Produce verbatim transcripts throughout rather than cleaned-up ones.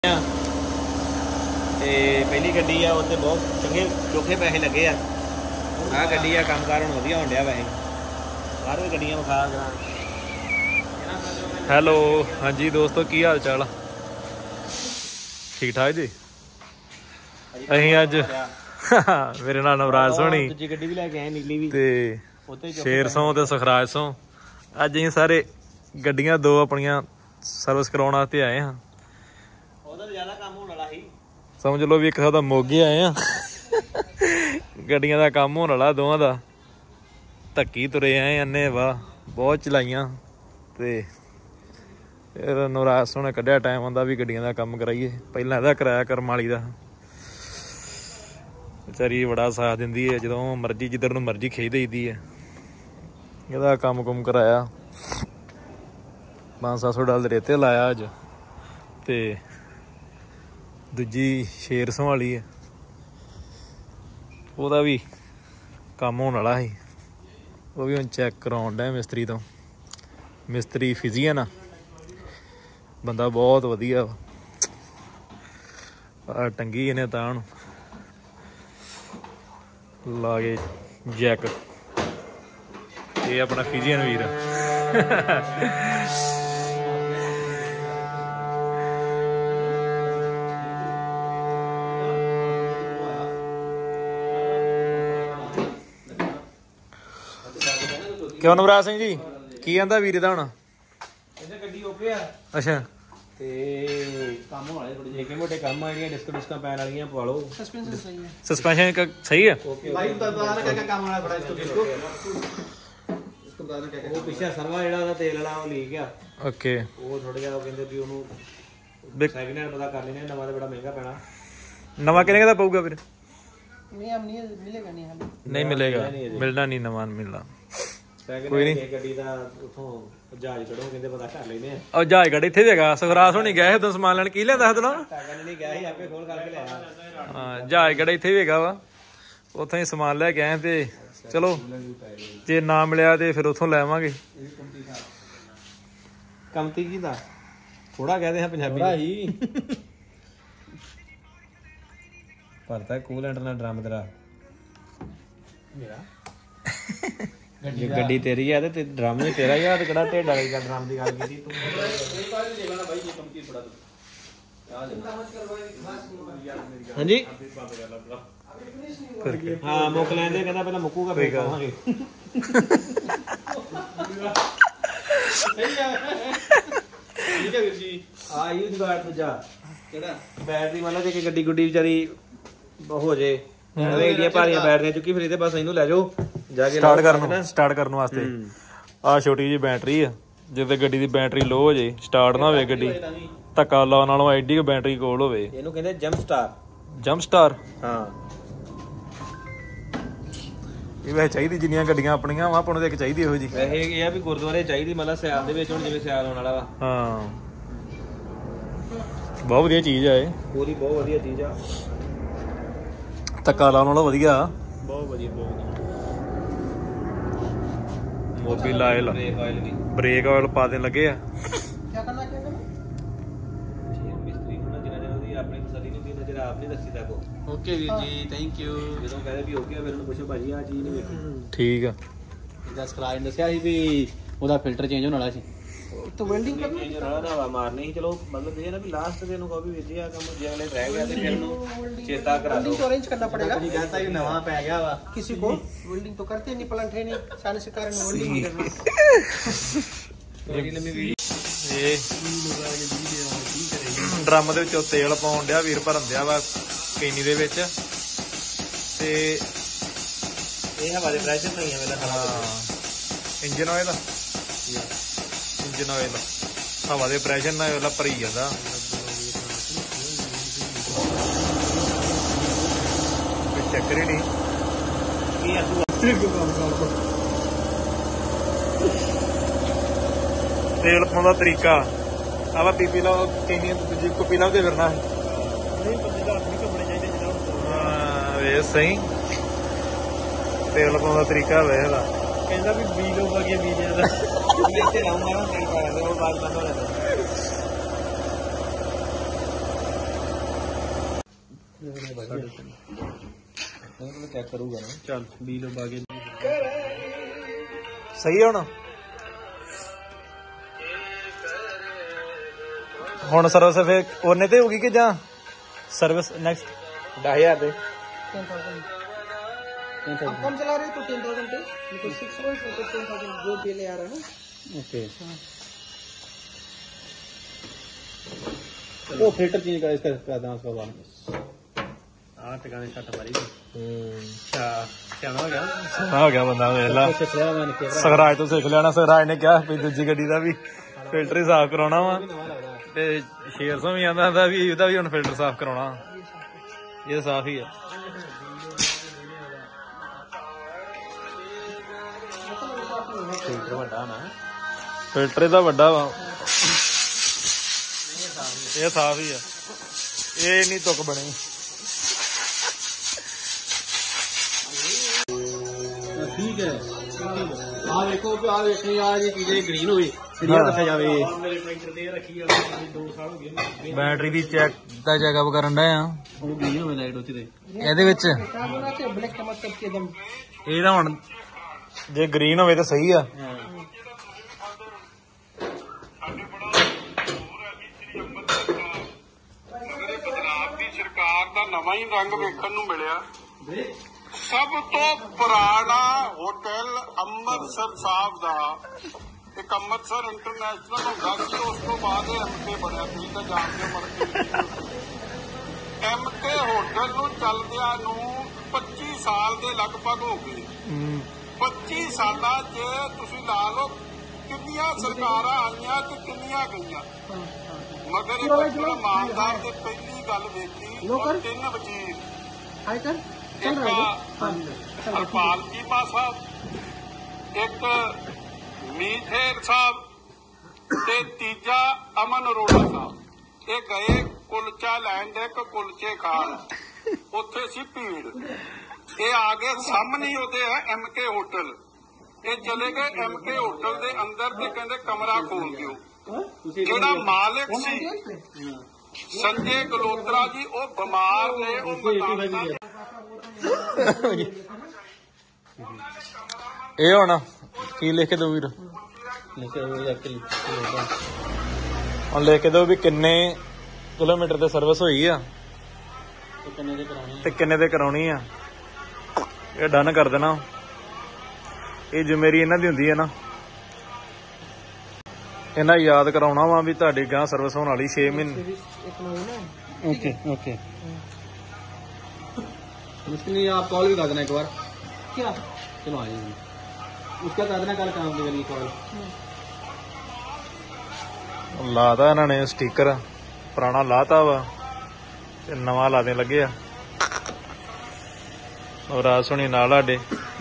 पहली गड्डी आ उत्ते बहुत चंगे चोखे पैसे लगे आ आ गड्डी आ कामकार हुण वधिया होण डिया वैसे बाहर भी गड्डियां विखा करा। हैलो हाँ जी दोस्तों की हाल चाल ठीक ठाक जी। असीं अज मेरे नाल नवराज सोनी दूजी गड्डी भी लेके आए नीली भी ते शेर सौ ते सुखराज सौ अज असीं सारे गड्डियां दो अपनियां सर्विस कराउण वास्ते आए हाँ। ज्यादा काम होने वाला ही समझ लो भी एक साथ मोगे आए हैं गड्डियां दा काम होने वाला दोवां दा धक्की तुरे आए अन्ने वाह बहुत चलाइयां ते फिर नवराज सोने कड्ढिया टाइम आंदा भी गड्डियां दा काम कराइए। पहलां इहदा कराया करम वाली दा बेचारी बड़ा साथ दिंदी है जदों मर्जी जिधर नूं मर्जी खिच देईदी है। इहदा कम्म कुम कराया पाँच सत्त सौ डॉलर रेते लाया अज ते दूजी शेर सौ वाली है ਉਹਦਾ भी काम होने वाला ही वो भी हुण चैक कराउण डे मिस्त्री तो मिस्त्री फिजियन आ बंदा बहुत वधिया वा टंगी इन्हें तां ला के जैक ये अपना फिजियन वीर क्यों नवराज सिंह जी की आंदा वीर दा हुण गड्डी ओके आ अच्छा ते काम होने वाले थोड़े निक्के मोटे काम आ जिहड़ियां डिस्क डिस्कां पैण वालियां पवा लो। सस्पेंशन सही है सस्पेंशन का सही है लाइव तो बता रहा क्या काम होना बड़ा इसको इसको इसको बता रहा क्या वो पीछे सरवा जेड़ा दा तेल वाला वो लीक आ ओके वो थोड़ा जिहा वो कहंदे भी ओनू सेकंड हैंड पता कर लेने नवा ते बड़ा महंगा पैना नवा कितने का पऊगा फिर नहीं हम नहीं मिलेगा नहीं हम नहीं मिलेगा मिलना नहीं नवा मिलना कोई नहीं गड्डी दा उथों जहाज कढो कहंदे पता कर लेने आ और जहाज गड्डी इत्थे देगा सुखराज होनी गए उਦੋਂ समान ਲੈਣ ਕੀ ਲੈਂਦਾ ਹਦੋਂ ਟਾਗਾ ਨਹੀਂ ਗਿਆ ਸੀ ਆਪੇ ਖੋਲ ਕਰਕੇ ਲਿਆਇਆ ਹਾਂ ਜਹਾਜ ਗੜਾ ਇੱਥੇ ਵੀ ਹੈਗਾ ਵਾ ਉੱਥੋਂ ਹੀ ਸਮਾਨ ਲੈ ਕੇ ਆਏ ਤੇ ਚਲੋ ਜੇ ਨਾ ਮਿਲਿਆ ਤੇ ਫਿਰ ਉੱਥੋਂ ਲੈਵਾਂਗੇ। ਕਮਤੀ ਕੀ ਦਾ ਥੋੜਾ ਕਹਦੇ ਹਾਂ ਪੰਜਾਬੀ ਥੋੜਾ ਹੀ ਭਰਤਾ ਕੂਲੈਂਟ ਨਾਲ ਡਰਮ ਤੇਰਾ ਮੇਰਾ ਗੱਡੀ ਤੇਰੀ ਆ ਤੇ ਡਰਮ ਵੀ ਤੇਰਾ ਹੀ ਆ ਤੇ ਕਿਹੜਾ ਢੇਡ ਵਾਲੀ ਗੱਲ ਡਰਮ ਦੀ ਗੱਲ ਕੀਤੀ ਤੂੰ ਹਾਂਜੀ ਹਾਂ ਮੁੱਕ ਲੈਂਦੇ ਕਹਿੰਦਾ ਪਹਿਲਾਂ ਮੁੱਕੂਗਾ ਫੇਰ ਕਹਾਂਗੇ ਸਹੀ ਆ ਠੀਕ ਹੈ ਵੀਰ ਜੀ ਆ ਯੂ ਜੁਗਾੜ ਦੂਜਾ ਕਿਹੜਾ ਬੈਟਰੀ ਮੰਨ ਲਓ ਜੇ ਗੱਡੀ ਗੁੱਡੀ ਵਿਚਾਰੀ ਹੋ ਜੇ ਏਡੀਆਂ ਭਾਰੀਆਂ ਬੈਟਰੀਆਂ ਚੁੱਕੀ ਫਿਰ ਇਹਦੇ ਬਸ ਇਹਨੂੰ ਲੈ ਜਾਓ ਜਾ ਕੇ ਸਟਾਰਟ ਕਰਨ ਸਟਾਰਟ ਕਰਨ ਵਾਸਤੇ ਆ ਛੋਟੀ ਜਿਹੀ ਬੈਟਰੀ ਆ ਜਿੱਤੇ ਗੱਡੀ ਦੀ ਬੈਟਰੀ ਲੋ ਹੋ ਜੇ ਸਟਾਰਟ ਨਾ ਹੋਵੇ ਗੱਡੀ ਧੱਕਾ ਲਾਉਣ ਨਾਲੋਂ ਐਡੀ ਕੁ ਬੈਟਰੀ ਕੋਲ ਹੋਵੇ ਇਹਨੂੰ ਕਹਿੰਦੇ ਜੰਪ ਸਟਾਰ ਜੰਪ ਸਟਾਰ ਹਾਂ ਇਹ ਵੈਸੇ ਚਾਹੀਦੀ ਜਿੰਨੀਆਂ ਗੱਡੀਆਂ ਆਪਣੀਆਂ ਵਾ ਆਪਾਂ ਨੂੰ ਇੱਕ ਚਾਹੀਦੀ ਇਹੋ ਜੀ ਵੈਸੇ ਇਹ ਆ ਵੀ ਗੁਰਦੁਆਰੇ ਚਾਹੀਦੀ ਮਤਲਬ ਸਿਆਲ ਦੇ ਵਿੱਚ ਹੁਣ ਜਿਵੇਂ ਸਿਆਲ ਆਉਣ ਵਾਲਾ ਵਾ ਹਾਂ ਬਹੁਤ ਵਧੀਆ ਚੀਜ਼ ਆ ਇਹ ਪੂਰੀ ਬਹੁਤ ਵਧੀਆ ਚੀਜ਼ ਆ ਧੱਕਾ ਲਾਉਣ ਨਾਲੋਂ ਵਧੀਆ ਬਹੁਤ ਵਧੀਆ ਬਹੁਤ ਮੋਬਿਲ ਆਇਲ ਬ੍ਰੇਕ ਆਇਲ ਵੀ ਬ੍ਰੇਕ ਆਇਲ ਪਾ ਦੇਣ ਲੱਗੇ ਆ ਕੀ ਕਰਨਾ ਕੀ ਕਰਨਾ ਮਿਸਤਰੀ ਹੋਣਾ ਜਿੰਨਾ ਜਿਆਦਾ ਦੀ ਆਪਣੀ ਤਸੱਲੀ ਨਹੀਂ ਦੀ ਨਜ਼ਰ ਆਪ ਨਹੀਂ ਦੱਸੀ ਦਾ ਕੋ ਓਕੇ ਵੀਰ ਜੀ ਥੈਂਕ ਯੂ ਜਦੋਂ ਕਹਿੰਦੇ ਵੀ ਹੋ ਗਿਆ ਫਿਰ ਉਹਨੂੰ ਪੁੱਛੋ ਭਾਜੀ ਆ ਚੀਜ਼ ਨਹੀਂ ਵੇਖੀ ਠੀਕ ਆ ਇਹਦਾ ਸਕਰਾਜ ਦੱਸਿਆ ਸੀ ਵੀ ਉਹਦਾ ਫਿਲਟਰ ਚੇਂਜ ਹੋਣ ਵਾਲਾ ਸੀ तो वेल्डिंग करनी है ना हवा मारनी ही चलो मतलब ये ना भी लास्ट दिन को भी भेजिया काम जे अगले रह गया ते फिर नु चेता करा दो तो अरेंज करना पड़ेगा जी कहता है नवा पै गया वा किसी को वेल्डिंग तो करते नहीं प्लांट है नहीं सारे से कारण वेल्डिंग करना बड़ी लंबी वीडियो ਇਹ ਡਰਮ ਦੇ ਵਿੱਚੋਂ ਤੇਲ ਪਾਉਣ ਡਿਆ ਵੀਰ ਭਰਨ ਦਿਆ ਵਾ ਕੈਨੀ ਦੇ ਵਿੱਚ ਤੇ ਇਹ ਹਵਾ ਦੇ ਪ੍ਰੈਸ਼ਰ ਨਹੀਂ ਹੈ ਮੇਰਾ ਖਰਾਬ ਇੰਜਨ ਆਇਲ ਇੰਜਨ ਆਇਲ ਹਵਾ ਦੇ ਪ੍ਰੈਸ਼ਰ ਨਾਲ ਉਹਲਾ ਭਰੀ ਜਾਂਦਾ ਕੋਈ ਚੱਕਰ ਹੀ ਨਹੀਂ ਕੀ ਆ ਤੂੰ ਤੇਲ ਪਾਉਣ ਦਾ ਤਰੀਕਾ ਆਵਾ ਪੀਪੀ ਲਾ ਕੈਨੀ ਦੂਜੀ ਕੁੱਪੀ ਲਾ ਕੇ ਫਿਰਨਾ ਨਹੀਂ ਬੰਦੇ ਦਾ ਨਹੀਂ ਘੁੰਮਣੇ ਚਾਹੀਦੇ ਜਿਹੜਾ ਹਾਂ ਵੇ ਸਹੀ ਤੇਲ ਪਾਉਣ ਦਾ ਤਰੀਕਾ ਵੇਖਦਾ ਕਹਿੰਦਾ ਵੀ ਬੀਜ ਲੋ ਬਾਕੀ ਬੀਜਿਆ ਦਾ ਇੱਥੇ ਰਹੂੰਗਾ ਨਾ ਤੇਲ ਪਾ ਦੇ ਉਹ ਬਾਅਦ ਬੰਦ ਹੋ ਜਾਂਦਾ ਚੈੱਕ ਕਰੂਗਾ ਨਾ। ਚੱਲ ਵੀਲ ਬਾਗੇ ਸਹੀ ਹੁਣ ਹੁਣ ਸਰਵਿਸ ਫਿਰ ਉਹਨੇ ਤੇ ਹੋਗੀ ਕਿ ਜਾਂ ਸਰਵਿਸ ਨੈਕਸਟ दस हजार ਦੇ टेन थाउजेंड आप कम चला रहे हो तो टेन थाउजेंड पे, ये तो सिक्स वोल्ट तो टेन थाउजेंड जो पहले आ रहा है ना। ओके वो फिल्टर चेंज कर इसका कर देना उसका बाद हां टिकाने छट मारी हम्म अच्छा क्या हो गया हो गया बंदा वेला सगराज तो सीख लेना। सगराज ने क्या भी दूजी ਗੱਡੀ ਦਾ ਵੀ ਫਿਲਟਰ ਹੀ ਸਾਫ਼ ਕਰਾਉਣਾ ਵਾ ਤੇ ਛੇ ਸੌ ਵੀ ਆਂਦਾ ਹੁੰਦਾ ਵੀ ਇਹਦਾ ਵੀ ਹੁਣ ਫਿਲਟਰ ਸਾਫ਼ ਕਰਾਉਣਾ। ਇਹ ਤਾਂ ਸਾਫ਼ ਹੀ ਆ। ਫਿਲਟਰ ਵੱਡਾ ਨਾ ਫਿਲਟਰ ਇਹਦਾ ਵੱਡਾ ਵਾ। ਇਹ ਸਾਫ਼ ਹੀ ਆ। ਇਹ ਨਹੀਂ ਤੁਕ ਬਣੀ। ठीक है आ देखो आ देखनी आ ये चीजें ग्रीन हुई सीढ़ियां रखा जावे मेरे ट्रैक्टर ते रखी आ दो साल हो गए ਬੈਟਰੀ ਦੀ ਚੈੱਕ ਦਾ ਚੈੱਕਅਪ ਕਰਨ ਡਏ ਆ ਹੁਣ ग्रीन ਹੋਵੇ ਲਾਈਟ ਉੱਤੇ ਤੇ ਇਹਦੇ ਵਿੱਚ। ब्लैक का मतलब कि एकदम ਇਹ ਤਾਂ ਹੁਣ ਜੇ ਗ੍ਰੀਨ ਹੋਵੇ ਤਾਂ ਸਹੀ ਆ। ਪੰਜਾਬ ਦੀ ਸਰਕਾਰ ਦਾ ਨਵਾਂ ਹੀ ਰੰਗ ਵੇਖਣ ਨੂੰ ਮਿਲਿਆ। ਸਭ ਤੋਂ ਪੁਰਾਣਾ ਹੋਟਲ ਅੰਮ੍ਰਿਤਸਰ ਸਾਹਿਬ ਦਾ ਇੱਕ ਅੰਮ੍ਰਿਤਸਰ ਇੰਟਰਨੈਸ਼ਨਲ ਹੁੰਦਾ ਸੀ। ਉਸ ਤੋਂ ਬਾਅਦ ਇਹ ਐਮਕੇ ਬਣਿਆ। ਤੁਸੀਂ ਤਾਂ ਜਾਣਦੇ ਹੋ ਮਰਕੇ ਐਮਕੇ ਹੋਟਲ ਨੂੰ ਚੱਲਦਿਆਂ ਨੂੰ ਪੱਚੀ ਸਾਲ ਦੇ ਲਗਭਗ ਹੋ ਗਏ। ਪੱਚੀ ਸਾਲਾਂ 'ਚ ਤੁਸੀਂ ਲਾ ਲਓ ਕਿੰਨੀਆਂ ਸਰਕਾਰਾਂ ਆਈਆਂ ਤੇ ਕਿੰਨੀਆਂ ਗਈਆਂ, ਮਗਰ ਇਹ ਬੜਾ ਇਮਾਨਦਾਰ ਤੇ ਪਹਿਲੀ ਗੱਲ ਵੇਖੀ ਤਿੰਨ ਵਜ਼ੀਰ ਇੱਕ ਹਰਪਾਲ ਚੀਮਾ ਸਾਹਿਬ, ਇੱਕ ਮੀਠੇਰ ਸਾਹਿਬ ਤੇ ਤੀਜਾ ਅਮਨ ਅਰੋੜਾ ਸਾਹਿਬ। ਇਹ ਗਏ ਕੁਲਚਾ ਲੈਣ ਦੇ ਇੱਕ ਕੁਲਚੇ ਖਾਣ, ਉੱਥੇ ਸੀ ਭੀੜ। ਇਹ ਆ ਗਏ ਸਾਹਮਣੇ ਉਹਦੇ ਹੈ ਐਮਕੇ ਹੋਟਲ। ਇਹ ਚਲੇ ਗਏ ਐਮਕੇ ਹੋਟਲ ਦੇ ਅੰਦਰ ਤੇ ਕਹਿੰਦੇ ਕਮਰਾ ਖੋਲ ਦਿਓ। ਜਿਹੜਾ ਮਾਲਕ ਸੀ ਸੰਜੇ ਗਲੋਤਰਾ ਜੀ, ਉਹ ਬਿਮਾਰ ਨੇ। ਉਹ ਬਤਾਉਂਦਾ ਇਹ ਹੁਣ ਕੀ ਲਿਖ ਕੇ ਦੋ ਵੀਰ? ਹੁਣ ਲਿਖ ਕੇ ਦੋ ਵੀ ਕਿੰਨੇ ਕਿਲੋਮੀਟਰ ਤੇ ਸਰਵਿਸ ਹੋਈ ਆ ਤੇ ਕਿੰਨੇ ਦੇ ਕਰਾਉਣੀ ਆ। ਇਹ ਡਨ ਕਰ ਦੇਣਾ। ਇਹ ਜ਼ਿੰਮੇਵਾਰੀ ਇਹਨਾਂ ਦੀ ਹੁੰਦੀ ਹੈ ਨਾ। ਇਹਨਾਂ ਯਾਦ ਕਰਾਉਣਾ ਵਾ ਵੀ ਤੁਹਾਡੀ ਗਾਂ ਸਰਵਿਸ ਹੋਣ ਵਾਲੀ ਛੇ ਮਹੀਨੇ। ओके ओके मुश्किल नहीं, आप कॉल भी कर देना एक बार। क्या चलो आ जाइए, उसका कर देना कल काम के लिए कॉल। ਲਾਤਾ ਇਹਨਾਂ ਨੇ ਸਟicker, ਪੁਰਾਣਾ ਲਾਤਾ ਵਾ ਤੇ ਨਵਾਂ ਲਾਦੇ ਲੱਗੇ ਆ। ਔਰ ਆ ਸੁਣੀ ਨਾਲ ਸਾਡੇ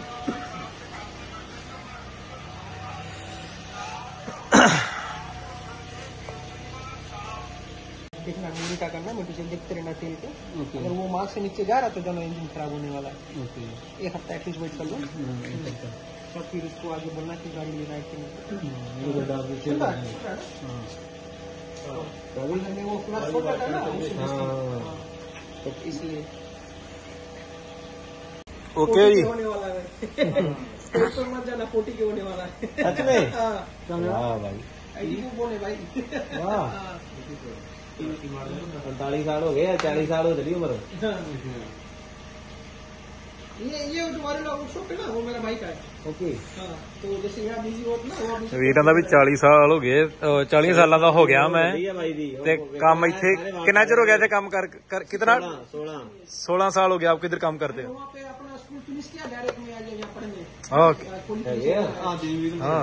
देखना मूवी का करना, मोटिवेशन देखते रहना तेल के। अगर वो मार्क्स से नीचे जा रहा तो दोनों इंजन खराब होने वाला है। एक हफ्ता एटलीस्ट वेट कर लो, तब फिर उसको आगे बोलना कि गाड़ी लेना है कि नहीं। वो क्लास छोटा था ना, तो इसलिए ओके जी। होने वाला है तो मत जाना, फोर्टी के होने वाला है। सच में? हाँ वाह भाई, आई बोले भाई। वाह पैंतालीस साल हो गए, चालीस साल हो चली उम्र। ये ये तुम्हारे लोग शॉप है ना, वो मेरा भाई का है। ओके हाँ, तो जैसे यहाँ बिजी होता ना, वो बिजी ਵੀਰਾਂ ਦਾ ਵੀ ਚਾਲੀ ਸਾਲ ਹੋ ਗਏ। ਅਹ ਚਾਲੀ ਸਾਲਾਂ ਦਾ ਹੋ ਗਿਆ ਮੈਂ भाई दी ਤੇ ਕੰਮ ਇੱਥੇ ਕਿੰਨਾ ਚਿਰ ਹੋ ਗਿਆ ਤੇ ਕੰਮ ਕਰ ਕਰ- कितना सोलह सोलह साल हो गया। आप किधर काम करते हो? वहाँ पे अपना स्कूल फिनिश किया, डायरेक्ट में आ गया यहाँ पढ़ने। ओके हाँ हाँ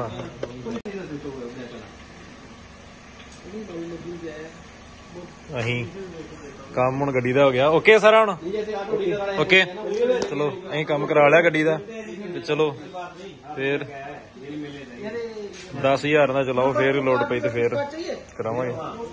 ਅਸੀਂ ਕੰਮ ਹੁਣ ਗੱਡੀ ਦਾ ਹੋ ਗਿਆ। ਓਕੇ ਸਾਰਾ ਹੁਣ ਓਕੇ। ਚਲੋ ਅਸੀਂ ਕੰਮ ਕਰਾ ਲਿਆ ਗੱਡੀ ਦਾ ਤੇ ਚਲੋ ਫੇਰ दस हजार ਦਾ ਚਲਾਓ ਫੇਰ ਲੋਡ ਪਈ ਤੇ ਫੇਰ ਕਰਾਵਾਂਗੇ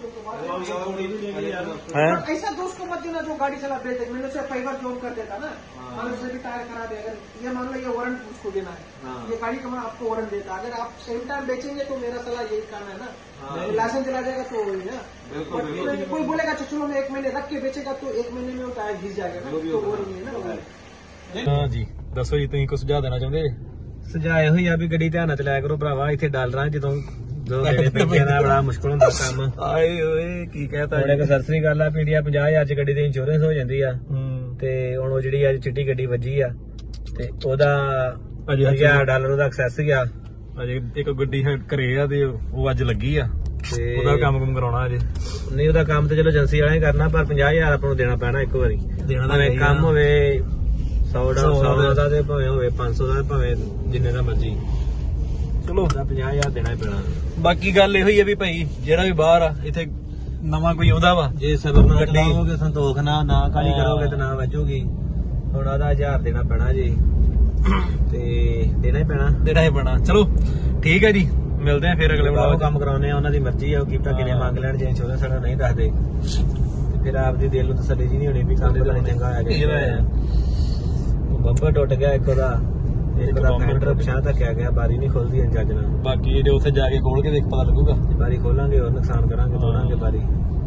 हैं ऐसा दोस्त को मत देना जो गाड़ी चला बेच मैंने उसे फाइबर जोन कर देता ना मान लो उसे भी टायर खराब है अगर ये मान लो ये वारंट उसको देना है ये गाड़ी का मैं आपको वारंट देता अगर आप सेम टाइम बेचेंगे तो मेरा सलाह यही काम है ना लाइसेंस चला जाएगा तो वही ना कोई बोलेगा चलो मैं एक महीने रख के बेचेगा तो एक महीने में वो टायर घिस जाएगा ना तो वो नहीं है ना। हाँ जी दसो जी तुम कुछ सुझाव देना चाहते ਸੁਝਾਏ ਹੋਈ ਆ ਵੀ ਗੱਡੀ ਧਿਆਨ ਨਾਲ ਚਲਾਇਆ ਕਰੋ ਭਰਾਵਾ ਇੱਥੇ ਡਾਲਰਾਂ ਜਦੋਂ ਦੋ ਦੇਣੇ ਪੈਂਦੇ ਨਾ ਬੜਾ ਮੁਸ਼ਕਲ ਹੁੰਦਾ ਕੰਮ ਆਏ ਓਏ ਕੀ ਕਹਿਤਾ ਹੁਣ ਇੱਕ ਸਰਸਰੀ ਗੱਲ ਆ ਪੀਡੀਆ ਪੰਜਾਹ ਹਜ਼ਾਰ ਚ ਗੱਡੀ ਦੀ ਇੰਸ਼ੋਰੈਂਸ ਹੋ ਜਾਂਦੀ ਆ ਤੇ ਹੁਣ ਉਹ ਜਿਹੜੀ ਅੱਜ ਚਿੱਟੀ ਗੱਡੀ ਵੱਜੀ ਆ ਤੇ ਉਹਦਾ ਹਜ਼ਾਰ ਡਾਲਰ ਉਹਦਾ ਐਕਸੈਸ ਗਿਆ ਅਜੇ ਇੱਕ ਗੱਡੀ ਘਰੇ ਆ ਤੇ ਉਹ ਅੱਜ ਲੱਗੀ ਆ ਤੇ ਉਹਦਾ ਕੰਮ ਕੁਮ ਕਰਾਉਣਾ ਅਜੇ ਨਹੀਂ ਉਹਦਾ ਕੰਮ ਤੇ ਚਲੋ ਏਜੰਸੀ ਵਾਲਿਆਂ ਨੇ ਕਰਨਾ ਪਰ ਪੰਜਾਹ ਹਜ਼ਾਰ ਆਪਾਂ ਨੂੰ ਦੇਣਾ ਪੈਣਾ ਇੱਕ ਵਾਰੀ ਦੇਣਾ ਤਾਂ ਭਾਵੇਂ ਕੰਮ ਹੋਵੇ ਸੌ ਦਾ ਤੇ ਭਾਵੇਂ ਹੋਵੇ ਪੰਜ ਸੌ ਦਾ ਭਾਵੇਂ ਜਿੰਨੇ ਦਾ ਮਰਜੀ ਚਲੋ ਪੰਜਾਹ ਹਜ਼ਾਰ ਦੇਣਾ ਹੀ ਪੈਣਾ। ਬਾਕੀ ਗੱਲ ਇਹੋ ਹੀ ਆ ਵੀ ਭਾਈ ਜਿਹੜਾ ਵੀ ਬਾਹਰ ਆ ਇੱਥੇ ਨਵਾਂ ਕੋਈ ਆਉਂਦਾ ਵਾ ਜੇ ਸਬਰ ਨਾਲ ਚਲਾਓਗੇ ਸੰਤੋਖ ਨਾ ਨਾ ਕਾਲੀ ਕਰੋਗੇ ਤੇ ਨਾ ਵੱਜੂਗੀ ਹੁਣ ਆਦਾ ਹਜ਼ਾਰ ਦੇਣਾ ਪੈਣਾ ਜੀ ਤੇ ਦੇਣਾ ਹੀ ਪੈਣਾ ਦੇਣਾ ਹੀ ਪੈਣਾ। ਚਲੋ ਠੀਕ ਹੈ ਜੀ ਮਿਲਦੇ ਆ ਫਿਰ ਅਗਲੇ ਵਲੋਗ ਕੰਮ ਕਰਾਉਨੇ ਆ ਉਹਨਾਂ ਦੀ ਮਰਜ਼ੀ ਆ ਉਹ ਕੀਤਾ ਕਿਨੇ ਮੰਗ ਲੈਣ ਜੇ ਇੰਸ਼ੋਰੈਂਸ ਸਾਡਾ ਨਹੀਂ ਦੱਸਦੇ ਫਿਰ ਆਪਦੀ ਦਿਲ ਨੂੰ ਤਸੱਲੀ ਜੀ ਨਹੀਂ ਹੋਣੀ ਵੀ ਕੰਮ ਪਤਾ ਚੰਗਾ ਹੋਇਆ ਕਿ ਬੰਪਰ ਟੁੱਟ ਗਿਆ ਇੱਕ ਉਹਦਾ ਇੱਕ ਦਾ ਫੈਂਡਰ ਪਿਛਾਂ ਧੱਕਿਆ ਗਿਆ ਬਾਰੀ ਨਹੀਂ ਖੁੱਲਦੀ ਇੰਜਨ ਨਾਲ ਬਾਕੀ ਜਿਹੜੇ ਉੱਥੇ ਜਾ ਕੇ ਖੋਲ ਕੇ ਦੇਖ ਪਤਾ ਲੱਗੂਗਾ ਬਾਰੀ ਖੋਲਾਂਗੇ ਹੋਰ ਨੁਕਸਾਨ ਕਰਾਂਗੇ ਤੋੜਾਂਗੇ ਬਾਰੀ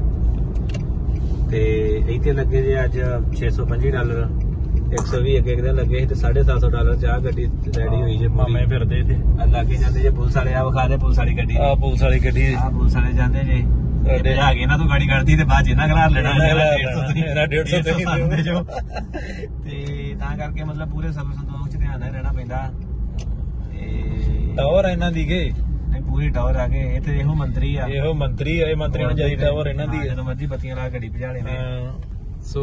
ਤੇ ਇੱਥੇ ਲੱਗੇ ਜੇ ਅੱਜ ਛੇ ਸੌ ਪੰਜੀ ਡਾਲਰ ਇੱਕ ਸੌ ਵੀਹ ਇੱਕ ਇੱਕ ਦਿਨ ਲੱਗੇ ਸੀ ਤੇ ਸਾਢੇ ਸੱਤ ਸੌ ਡਾਲਰ ਚ ਆ ਗੱਡੀ ਰੈਡੀ ਹੋਈ ਜੇ ਮਾਮੇ ਫਿਰਦੇ ਤੇ ਲੱਗੇ ਜਾਂਦੇ ਜੇ ਪੁਲਿਸ ਵਾਲੇ ਆ ਵਿਖਾ ਦੇ ਪੁਲਿਸ ਵਾਲੀ ਗੱਡੀ ਆ ਪੁਲਿਸ ਵਾਲੀ ਗੱਡੀ ਆ ਪੁਲਿਸ ਵਾਲੇ ਜਾਂਦੇ ਜੇ ਆ ਗਏ ਨਾ ਤੂੰ ਗਾੜੀ ਕੱਢਦੀ ਤੇ ਬਾਅਦ ਚ ਇਹਨਾਂ ਘਰ ਲੈਣਾ ਡੇਢ ਸੌ ਤੇ ਜੋ ਤੇ ਤਾਂ ਕਰਕੇ ਮਤਲਬ ਪੂਰੇ ਸਬਰ ਸੰਤੋਖ ਚ ਧਿਆਨ ਨਾਲ ਰਹਿਣਾ ਪੈਂਦਾ ਤੇ ਟਾਵਰ ਇਹਨਾਂ ਦੀ ਗੇ ਨਹੀਂ ਪੂਰੀ ਟਾਵਰ ਆ ਗਏ ਇਹ ਤੇ ਇਹੋ ਮੰਤਰੀ ਆ ਇਹੋ ਮੰਤਰੀ ਆ ਇਹ ਮੰਤਰੀ ਨੂੰ ਜਾਈ ਟਾਵਰ ਇਹਨਾਂ ਦੀ ਜਦੋਂ ਮਰਜੀ ਬੱਤੀਆਂ ਲਾ ਗੱਡੀ ਭਜਾ ਲੈਣੇ ਸੋ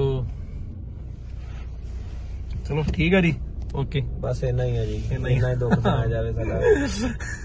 ਚਲੋ ਠੀਕ ਆ ਜੀ ਓਕੇ ਬਸ ਇੰਨਾ ਹੀ ਆ ਜੀ ਇੰਨਾ ਹੀ ਦੁੱਖ ਸੁਣਾਇਆ ਜਾਵੇ ਸਾਡਾ